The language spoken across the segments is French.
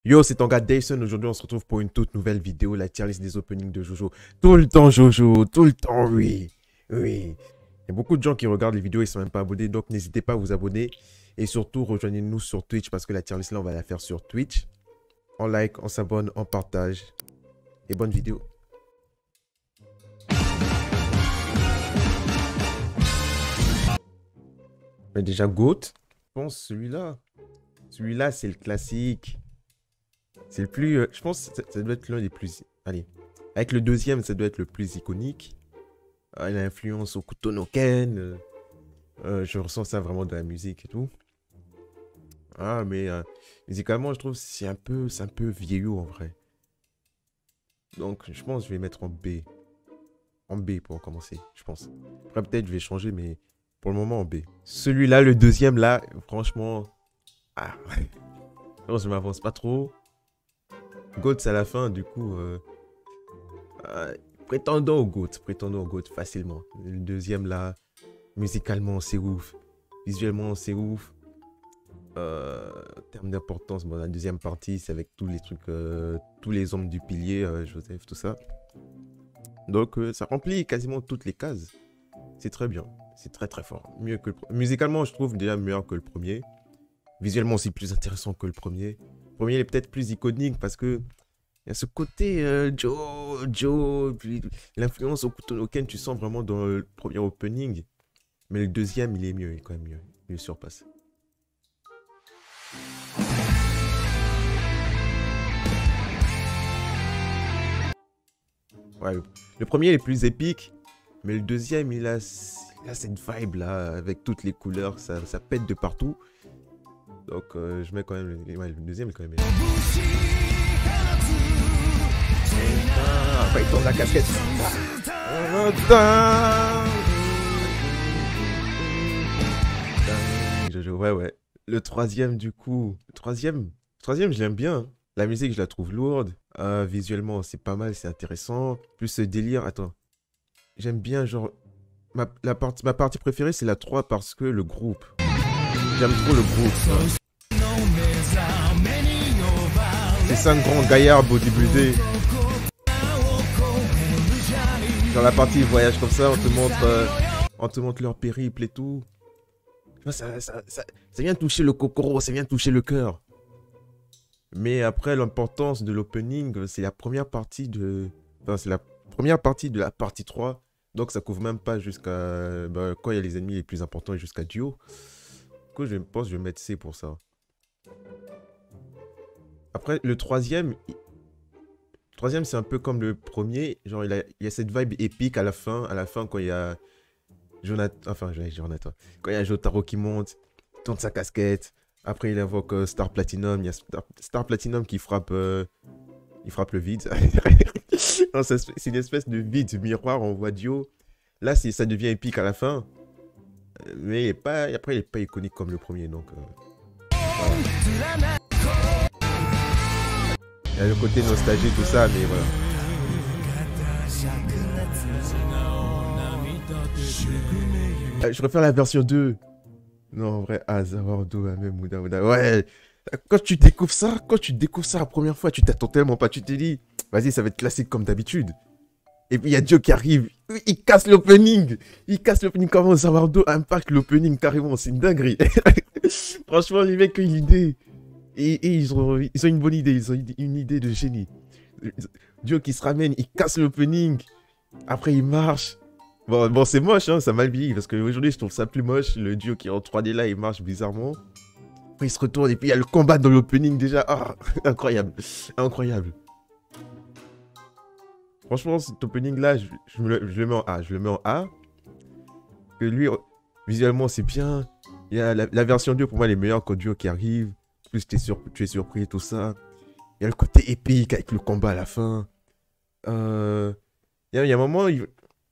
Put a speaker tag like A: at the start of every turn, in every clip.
A: Yo, c'est ton gars Dyson. Aujourd'hui, on se retrouve pour une toute nouvelle vidéo, la tier list des openings de Jojo. Tout le temps, Jojo, tout le temps, oui. Oui. Il y a beaucoup de gens qui regardent les vidéos et ne sont même pas abonnés, donc n'hésitez pas à vous abonner. Et surtout, rejoignez-nous sur Twitch parce que la tier list là, on va la faire sur Twitch. On like, on s'abonne, on partage. Et bonne vidéo. Mais déjà, GOAT. Je pense celui-là. Celui-là, c'est le classique. C'est le plus... je pense que ça doit être l'un des plus... Allez. Avec le deuxième, ça doit être le plus iconique. Il a influence au Hokuto no Ken. Je ressens ça vraiment dans la musique et tout. Ah, mais musicalement, je trouve que c'est un peu vieillot en vrai. Donc, je pense que je vais mettre en B. En B pour commencer, je pense. Après, peut-être je vais changer, mais pour le moment, en B. Celui-là, le deuxième, là, franchement... Ah, non, je m'avance pas trop. GOAT à la fin, du coup... prétendons au GOAT facilement. Le deuxième, là, musicalement, c'est ouf. Visuellement, c'est ouf. En termes d'importance, bon, la deuxième partie, c'est avec tous les trucs, tous les hommes du pilier, Joseph, tout ça. Donc, ça remplit quasiment toutes les cases. C'est très bien. C'est très très fort. Mieux que musicalement, je trouve déjà meilleur que le premier. Visuellement aussi plus intéressant que le premier. Le premier est peut-être plus iconique parce que il y a ce côté Joe, puis l'influence au Hokuto no Ken, tu sens vraiment dans le premier opening. Mais le deuxième, il est mieux, il est quand même mieux. Il le surpasse. Ouais, le premier il est plus épique, mais le deuxième, il a cette vibe là, avec toutes les couleurs, ça pète de partout. Donc je mets quand même, ouais, le deuxième est quand même bien. Après il tourne la casquette. Ouais. Le troisième du coup, le troisième je l'aime bien. Hein. La musique je la trouve lourde. Visuellement c'est pas mal, c'est intéressant. Plus ce délire, attends. J'aime bien genre... Ma partie préférée c'est la 3 parce que le groupe. J'aime trop le groupe. C'est 5 grands gaillards bodybuildés. Dans la partie voyage comme ça, on te montre leur périple et tout. Ça vient toucher le kokoro, ça vient toucher le cœur. Mais après, l'importance de l'opening, c'est la première partie de... Enfin, c'est la première partie de la partie 3. Donc, ça couvre même pas jusqu'à... Bah, quand il y a les ennemis les plus importants, jusqu'à Dio. Du coup, je pense que je vais mettre C pour ça. Après, le troisième... Le troisième, c'est un peu comme le premier. Genre, il y a cette vibe épique à la fin. À la fin, quand il y a... Jonathan... Enfin, Jonathan. Quand il y a Jotaro qui monte, tourne sa casquette. Après, il invoque Star Platinum. Il y a Star Platinum qui frappe... il frappe le vide. C'est une espèce de vide miroir. On voit Dio. Là, ça devient épique à la fin. Mais après, il n'est pas iconique comme le premier. Donc, voilà. Il y a le côté nostalgie, tout ça, mais voilà. Je préfère la version 2. Non, en vrai, Zawardo, même Mouda. Ouais, quand tu découvres ça la première fois, tu t'attends tellement pas. Tu te dis, vas-y, ça va être classique comme d'habitude. Et puis il y a Dio qui arrive, il casse l'opening. Il casse l'opening comment Zawardo impacte l'opening carrément, c'est une dinguerie. Franchement, les mecs ont une idée. Et ils ont une bonne idée, ils ont une idée de génie. Dio qui se ramène, il casse l'opening. Après, il marche. Bon c'est moche, hein, ça m'a vieilli. Parce qu'aujourd'hui, je trouve ça plus moche. Le Dio qui est en 3D là, il marche bizarrement. Après, il se retourne et puis il y a le combat dans l'opening déjà. Ah, incroyable. Incroyable. Franchement, cet opening là, je le mets en A. Je le mets en A. Que lui, visuellement, c'est bien. Il y a la version 2, pour moi, elle est meilleure qu'au Dio qui arrive. Plus tu es surpris, tout ça. Il y a le côté épique avec le combat à la fin. Il y a un moment, il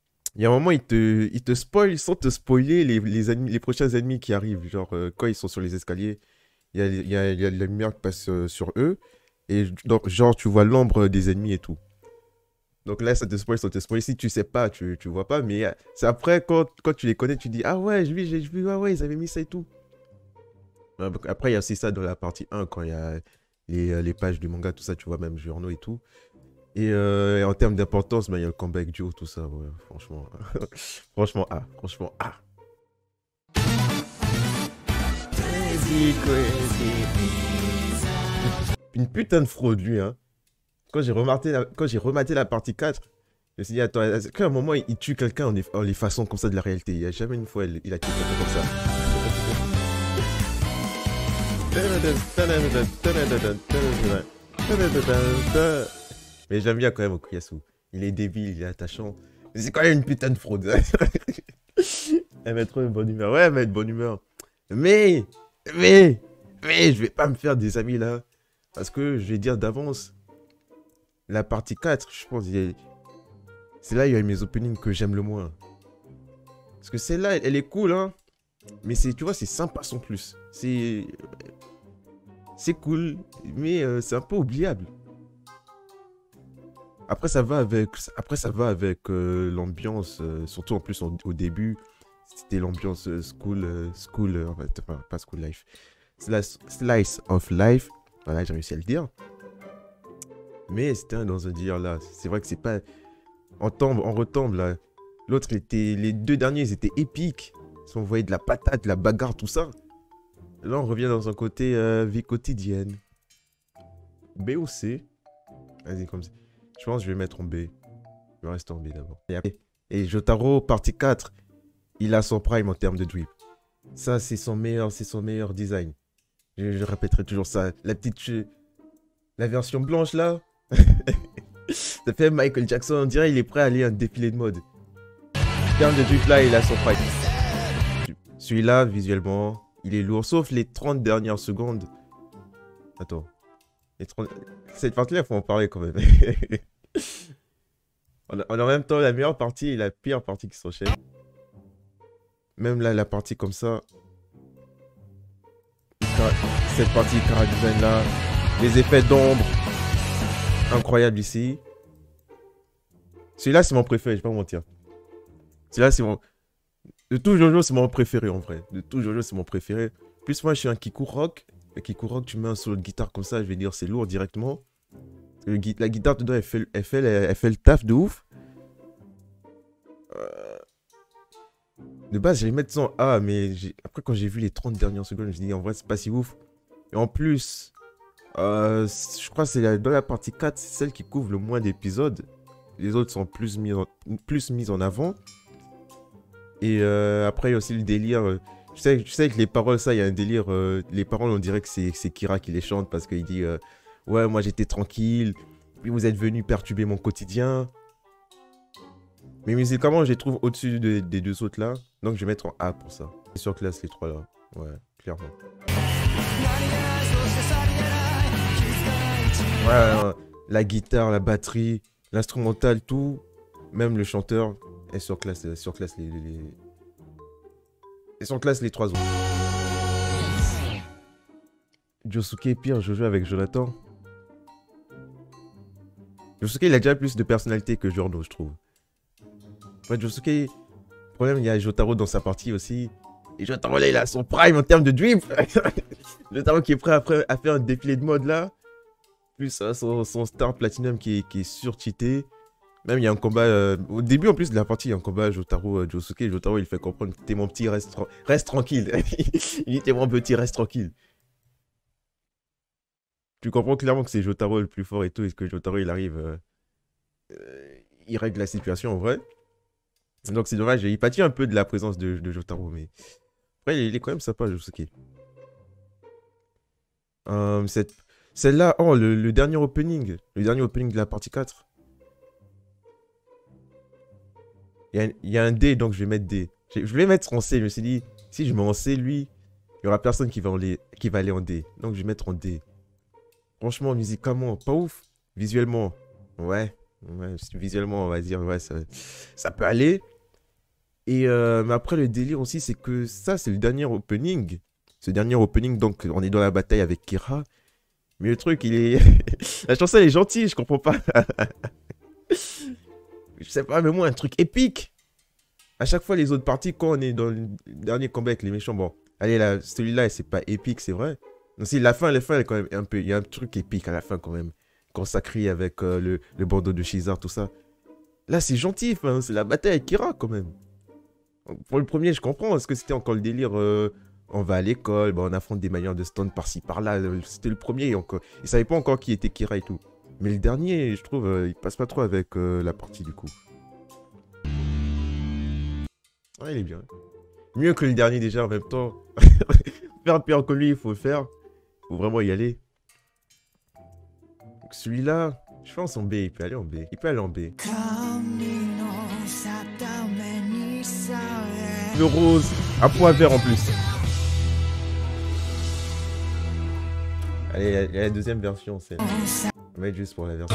A: te spoil sans te spoiler les prochains ennemis qui arrivent. Genre, quand ils sont sur les escaliers, il y a la lumière qui passe sur eux. Et donc, genre, tu vois l'ombre des ennemis et tout. Donc là, ça te spoil sans te spoiler. Si tu sais pas, tu vois pas. Mais c'est après, quand tu les connais, tu dis, ah ouais, j'ai vu, ah ouais, ils avaient mis ça et tout. Après, il y a aussi ça dans la partie 1, quand il y a les pages du manga, tout ça, tu vois, même journaux et tout. Et en termes d'importance, bah, il y a le comeback duo, tout ça, ouais, franchement. Franchement, ah, franchement, ah. Une putain de fraude, lui, hein. Quand j'ai rematé la partie 4, je me suis dit, attends, est-ce qu'à un moment, il tue quelqu'un en l'effaçant comme ça de la réalité? Il n'y a jamais une fois, il a tué quelqu'un comme ça. Mais j'aime bien quand même Okuyasu. Il est débile, il est attachant. Mais c'est quand même une putain de fraude. Elle met trop de bonne humeur. Ouais, elle met de bonne humeur. Mais, mais, je vais pas me faire des amis là. Parce que je vais dire d'avance, la partie 4, je pense, c'est là où il y a mes openings que j'aime le moins. Parce que celle-là, elle est cool, hein. Mais tu vois, c'est sympa sans plus. C'est cool, mais c'est un peu oubliable. Après, ça va avec l'ambiance, surtout en plus au début, c'était l'ambiance en fait, pas school life. Slice of life, voilà, j'ai réussi à le dire. Mais c'était dans un délire là. C'est vrai que c'est pas. On retombe là. L'autre, les deux derniers, ils étaient épiques. Ils envoyaient de la patate, de la bagarre, tout ça. Là, on revient dans un côté vie quotidienne. B ou C? Vas-y, comme ça. Je pense que je vais mettre en B. Je vais rester en B d'abord. Et Jotaro, partie 4, il a son prime en termes de drip. Ça, c'est son meilleur design. Je répéterai toujours ça. La version blanche là. Ça fait Michael Jackson, on dirait il est prêt à aller à un défilé de mode. En termes de drip là, il a son prime. Celui-là, visuellement, il est lourd, sauf les 30 dernières secondes. Attends. Cette partie-là, il faut en parler quand même. En même temps, la meilleure partie et la pire partie qui s'enchaîne. Même là, la partie comme ça. Cette partie Cara Design là. Les effets d'ombre. Incroyable ici. Celui-là, c'est mon préféré, je vais pas mentir. Celui-là, c'est mon... De tout Jojo, c'est mon préféré en vrai. De tout Jojo, c'est mon préféré. Plus moi, je suis un Kiku Rock. Le Kiku Rock, tu mets un solo de guitare comme ça, je vais dire c'est lourd directement. La guitare, dedans, elle fait le taf de ouf. De base, j'allais mettre ça en A, mais après, quand j'ai vu les 30 dernières secondes, je me suis dit, en vrai, c'est pas si ouf. Et en plus, je crois que c'est dans la partie 4, c'est celle qui couvre le moins d'épisodes. Les autres sont plus mis en avant. Et après, il y a aussi le délire. Je sais que les paroles, ça, il y a un délire. Les paroles, on dirait que c'est Kira qui les chante parce qu'il dit ouais, moi j'étais tranquille, puis vous êtes venu perturber mon quotidien. Mais musicalement, je les trouve au-dessus des deux autres là. Donc je vais mettre en A pour ça. Sur classe, les trois là. Ouais, clairement. Ouais, la guitare, la batterie, l'instrumental, tout. Même le chanteur est sur classe les trois autres. Josuke est pire, je joue avec Jonathan. Josuke, il a déjà plus de personnalité que Giorno, je trouve. Ouais, Josuke, le problème, il y a Jotaro dans sa partie aussi. Et Jotaro, là, il a son prime en termes de drip. Jotaro qui est prêt à faire un défilé de mode, là. Plus son Star Platinum qui est sur-cheaté. Même, il y a un combat... au début, en plus de la partie, il y a un combat Jotaro-Josuke. Jotaro, il fait comprendre, t'es mon petit, reste tranquille. Il dit, t'es mon petit, reste tranquille. Tu comprends clairement que c'est Jotaro le plus fort et tout. Et que Jotaro, il arrive... il règle la situation, en vrai. Donc, c'est dommage. Il pâtit un peu de la présence de Jotaro. Mais après, il est quand même sympa, Josuke. Celle-là... Oh, le dernier opening. Le dernier opening de la partie 4. Il y a un D, donc je vais mettre D. Je voulais mettre en C, je me suis dit, si je mets en C, lui, il n'y aura personne qui va aller en D. Donc je vais mettre en D. Franchement, musicalement, pas ouf. Visuellement, ouais, visuellement, on va dire, ouais, ça peut aller. Et mais après, le délire aussi, c'est que ça, c'est le dernier opening. Ce dernier opening, donc, on est dans la bataille avec Kira. Mais le truc, il est... La chanson, elle est gentille, je comprends pas. Je sais pas, mais moi, un truc épique. À chaque fois, les autres parties, quand on est dans le dernier combat avec les méchants, bon, allez, là, celui-là, c'est pas épique, c'est vrai. Si, la fin, est quand même un peu... Il y a un truc épique à la fin, quand même. Quand ça crie avec le bandeau de Shizar, tout ça. Là, c'est gentil, enfin, c'est la bataille avec Kira, quand même. Pour le premier, je comprends, parce que c'était encore le délire... on va à l'école, bah, on affronte des manières de stun par-ci, par-là. C'était le premier, encore. Ils savaient pas encore qui était Kira et tout. Mais le dernier, je trouve, il passe pas trop avec la partie, du coup. Ah, il est bien. Mieux que le dernier, déjà, en même temps. Faire pire que lui, il faut le faire. Faut vraiment y aller. Celui-là, je pense en B, il peut aller en B. Il peut aller en B. Le rose, un point vert en plus. Allez, il y a la deuxième version, c'est... On va mettre juste pour la version.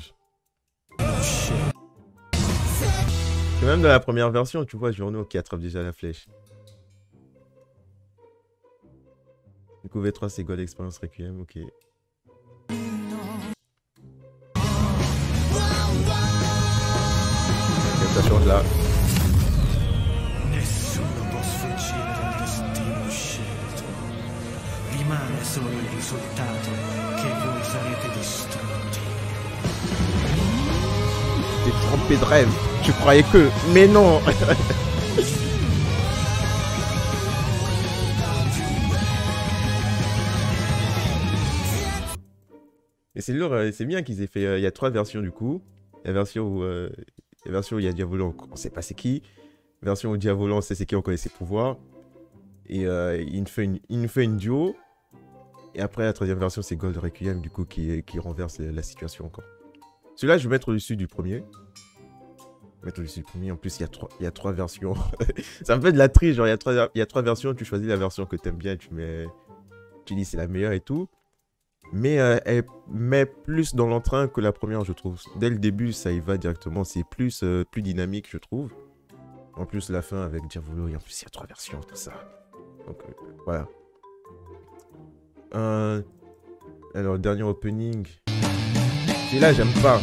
A: Et même dans la première version, tu vois, Giorno qui attrape déjà la flèche. Du coup, V3, c'est Gold Experience Requiem, ok. Ça change là.
B: Nessuno può sfuggire dal destino scelto. Rimane solo il risultato che voi sarete distrutti.
A: T'es trompé de rêve. Tu croyais que... Mais non. Et c'est lourd, c'est bien qu'ils aient fait... Il y a 3 versions du coup. La version où... La version où il y a Diavolo, on sait pas c'est qui. La version où Diavolo, on sait c'est qui, on connaît ses pouvoirs. Et il nous fait une duo. Et après, la troisième version, c'est Gold Requiem, du coup, qui renverse la situation encore. Celui-là, je vais mettre au-dessus du premier. En plus, il y a 3 versions. Ça me fait de la triche, genre, il y a 3 versions, tu choisis la version que t'aimes bien, tu dis c'est la meilleure et tout. Mais elle met plus dans l'entrain que la première, je trouve. Dès le début, ça y va directement. C'est plus dynamique, je trouve. En plus, la fin avec Diavolo, et en plus, il y a 3 versions, tout ça. Donc, voilà. Alors, le dernier opening. Celui-là, j'aime pas.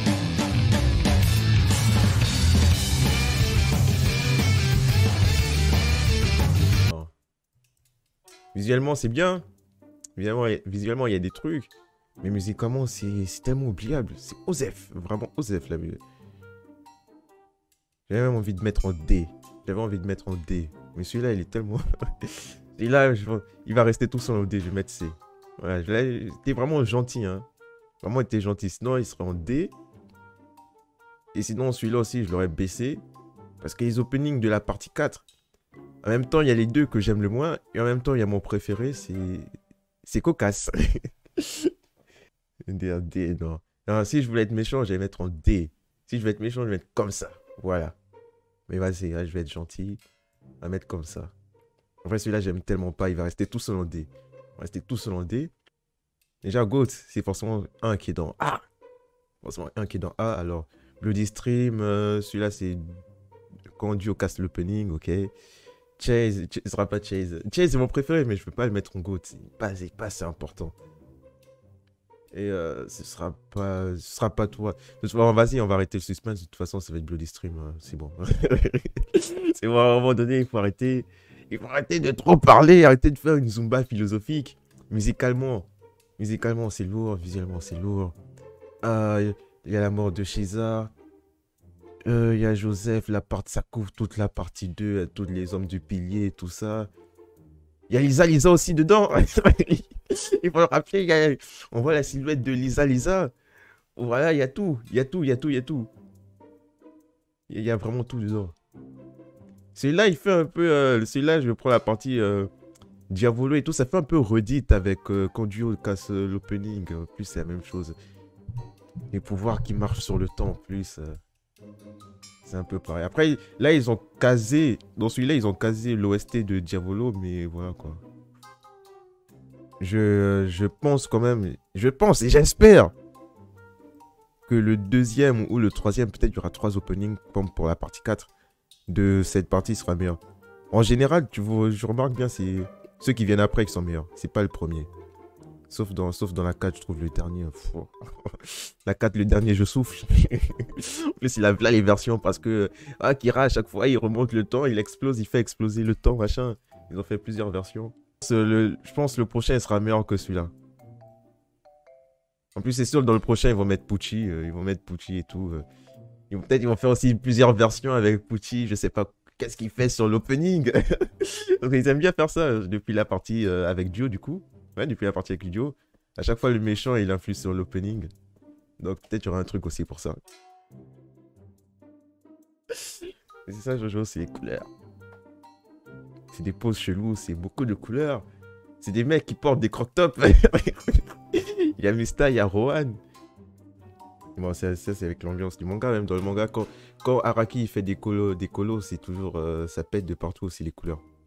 A: Non. Visuellement, c'est bien. Visuellement, il y a des trucs. Mais musicalement, c'est tellement oubliable. C'est Osef. Vraiment Osef, la musique. J'avais même envie de mettre en D. Mais celui-là, il est tellement... Celui-là, il va rester tout seul en D. Je vais mettre C. Voilà, t'es vraiment gentil, hein. Vraiment, il était gentil. Sinon, il serait en D. Et sinon, celui-là aussi, je l'aurais baissé. Parce que les openings de la partie 4, en même temps, il y a les deux que j'aime le moins. Et en même temps, il y a mon préféré, c'est cocasse. D, non. Non, si je voulais être méchant, j'allais mettre en D. Si je vais être méchant, je vais mettre comme ça. Voilà. Mais vas-y, là, je vais être gentil. On va mettre comme ça. En vrai, celui-là, j'aime tellement pas. Il va rester tout seul en D. Déjà, Goat, c'est forcément un qui est dans A. Alors, Bloody Stream, celui-là, c'est quand Dio casse l'opening, ok. Chase, ce sera pas Chase. Chase, c'est mon préféré, mais je peux pas le mettre en Goat. C'est pas assez important. Et ce sera pas toi. Vas-y, on va arrêter le suspense. De toute façon, ça va être Bloody Stream. C'est bon. C'est bon, à un moment donné, il faut arrêter. Il faut arrêter de trop parler. Arrêter de faire une Zumba philosophique. Musicalement, c'est lourd. Visuellement, c'est lourd. Il y a la mort de Shizar. Il y a Joseph. Ça couvre toute la partie 2. Tous les hommes du pilier, tout ça. Il y a Lisa aussi dedans. Il faut le rappeler, on voit la silhouette de Lisa. Voilà, il y a tout. Il y a vraiment tout dedans. Celui-là, il fait un peu... celui-là, je prends la partie Diavolo et tout. Ça fait un peu redite avec quand Duo casse l'opening. En plus, c'est la même chose. Les pouvoirs qui marchent sur le temps, en plus. C'est un peu pareil. Après, là, ils ont casé... Dans celui-là, ils ont casé l'OST de Diavolo, mais voilà, quoi. Je pense quand même... Je pense et j'espère que le deuxième ou le troisième, peut-être il y aura 3 openings, comme pour la partie 4, de cette partie sera meilleur. En général, je remarque bien, c'est ceux qui viennent après qui sont meilleurs. C'est pas le premier. Sauf dans la 4, je trouve le dernier... La 4, le dernier, je souffle. En plus, il a là les versions parce que... Kira, à chaque fois, il remonte le temps, il explose, il fait exploser le temps, machin. Ils ont fait plusieurs versions. Je pense que le prochain il sera meilleur que celui-là. En plus, c'est sûr, dans le prochain, ils vont mettre Pucci. Ils vont mettre Pucci et tout. Peut-être ils vont faire aussi plusieurs versions avec Pucci. Je sais pas qu'est-ce qu'il fait sur l'opening. Donc, ils aiment bien faire ça depuis la partie avec Dio, du coup. Ouais, depuis la partie avec Dio. À chaque fois, le méchant, il influe sur l'opening. Donc, peut-être il y aura un truc aussi pour ça. Et c'est ça, Jojo, c'est les couleurs. C'est des poses cheloues, c'est beaucoup de couleurs. C'est des mecs qui portent des crop-tops. Il y a Mista, il y a Rohan. Bon, ça, c'est avec l'ambiance du manga, même dans le manga, quand Araki il fait des colos c'est toujours, ça pète de partout aussi les couleurs.